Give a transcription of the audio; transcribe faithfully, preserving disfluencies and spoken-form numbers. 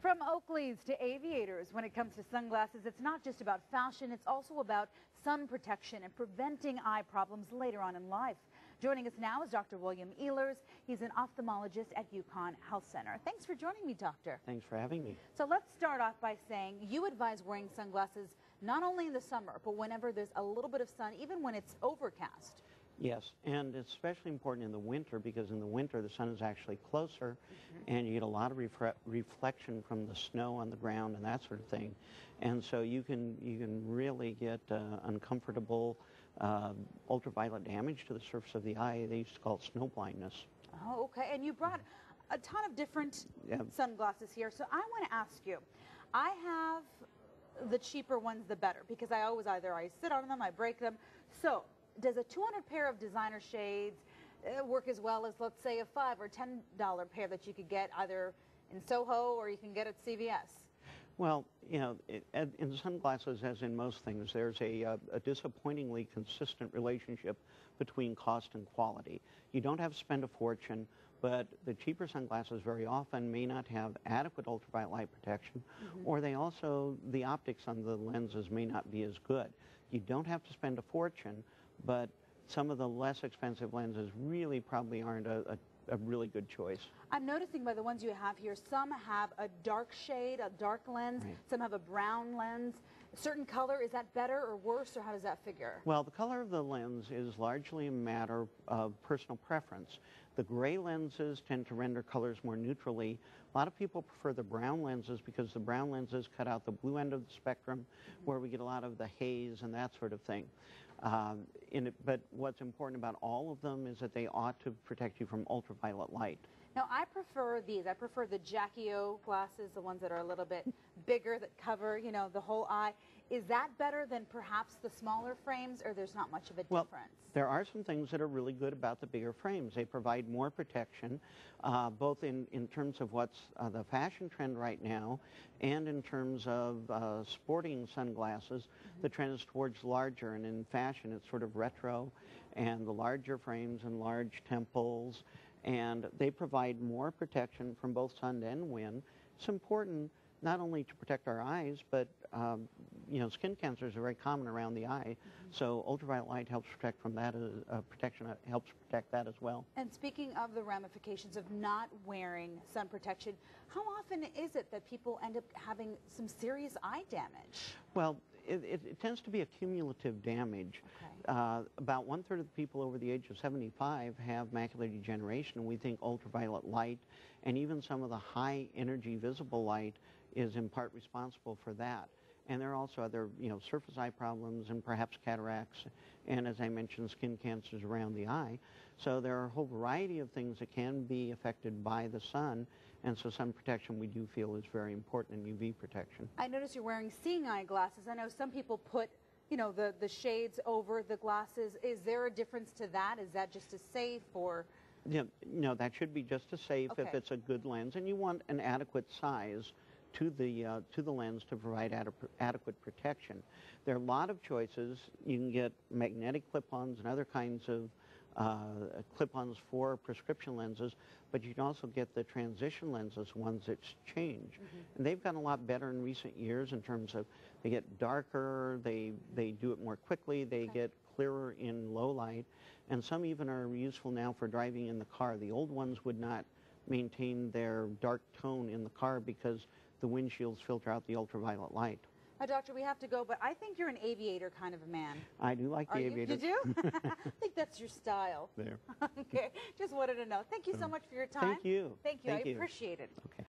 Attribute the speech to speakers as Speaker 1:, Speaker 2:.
Speaker 1: From Oakleys to aviators, when it comes to sunglasses, it's not just about fashion, it's also about sun protection and preventing eye problems later on in life. Joining us now is Doctor William Ehlers. He's an ophthalmologist at UConn Health Center. Thanks for joining me, doctor.
Speaker 2: Thanks for having me.
Speaker 1: So let's start off by saying you advise wearing sunglasses not only in the summer, but whenever there's a little bit of sun, even when it's overcast.
Speaker 2: Yes, and it's especially important in the winter because in the winter the sun is actually closer, mm-hmm. and you get a lot of refre reflection from the snow on the ground and that sort of thing, and so you can you can really get uh, uncomfortable uh, ultraviolet damage to the surface of the eye. They used to call it snow blindness.
Speaker 1: Oh, okay. And you brought a ton of different
Speaker 2: yeah.
Speaker 1: sunglasses here, so I want to ask you. I have the cheaper ones, the better, because I always either I sit on them, I break them. So does a two hundred pair of designer shades uh, work as well as, let's say, a five or ten dollar pair that you could get either in Soho or you can get at C V S?
Speaker 2: Well, you know, it, in sunglasses, as in most things, there's a, uh, a disappointingly consistent relationship between cost and quality. You don't have to spend a fortune, but the cheaper sunglasses very often may not have adequate ultraviolet light protection, mm-hmm. or they also, the optics on the lenses may not be as good. You don't have to spend a fortune, but some of the less expensive lenses really probably aren't a, a, a really good choice.
Speaker 1: I'm noticing by the ones you have here, some have a dark shade, a dark lens, right. Some have a brown lens. A certain color, is that better or worse, or how does that figure?
Speaker 2: Well, the color of the lens is largely a matter of personal preference. The gray lenses tend to render colors more neutrally. A lot of people prefer the brown lenses because the brown lenses cut out the blue end of the spectrum, mm-hmm. where we get a lot of the haze and that sort of thing. Um, in it, but what's important about all of them is that they ought to protect you from ultraviolet light.
Speaker 1: Now, I prefer these. I prefer the Jackie O glasses, the ones that are a little bit bigger, that cover, you know, the whole eye. Is that better than perhaps the smaller frames, or there's not much of a
Speaker 2: well,
Speaker 1: difference?
Speaker 2: There are some things that are really good about the bigger frames. They provide more protection, uh, both in, in terms of what's uh, the fashion trend right now, and in terms of uh, sporting sunglasses. Mm-hmm. The trend is towards larger, and in fashion it's sort of retro, and the larger frames and large temples, and they provide more protection from both sun and wind. It's important not only to protect our eyes, but um, you know, skin cancers are very common around the eye, mm-hmm. so ultraviolet light helps protect from that. Uh, protection uh, helps protect that as well.
Speaker 1: And speaking of the ramifications of not wearing sun protection, how often is it that people end up having some serious eye damage?
Speaker 2: Well, it, it, it tends to be a cumulative damage.
Speaker 1: Okay.
Speaker 2: Uh, about one third of the people over the age of seventy-five have macular degeneration, and we think ultraviolet light and even some of the high energy visible light is in part responsible for that. And there are also other, you know, surface eye problems and perhaps cataracts, and as I mentioned, skin cancers around the eye. So there are a whole variety of things that can be affected by the sun, and so sun protection we do feel is very important in U V protection.
Speaker 1: I notice you're wearing seeing eye glasses. I know some people put, you know, the, the shades over the glasses. Is there a difference to that? Is that just as safe, or?
Speaker 2: Yeah, no, that should be just as safe
Speaker 1: Okay.
Speaker 2: if it's a good lens, and you want an adequate size to the uh, to the lens to provide ad adequate protection. There are a lot of choices. You can get magnetic clip-ons and other kinds of uh, clip-ons for prescription lenses, but you can also get the transition lenses, ones that change. Mm-hmm. And they've gotten a lot better in recent years in terms of they get darker, they, they do it more quickly, they okay. get clearer in low light, and some even are useful now for driving in the car. The old ones would not maintain their dark tone in the car because the windshields filter out the ultraviolet light.
Speaker 1: Now, doctor, we have to go, but I think you're an aviator kind of a man.
Speaker 2: I do like the
Speaker 1: Are
Speaker 2: aviator.
Speaker 1: You, you do? I think that's your style.
Speaker 2: There.
Speaker 1: Okay, just wanted to know. Thank you so much for your time.
Speaker 2: Thank you.
Speaker 1: Thank you.
Speaker 2: Thank
Speaker 1: I
Speaker 2: you.
Speaker 1: appreciate it.
Speaker 2: Okay.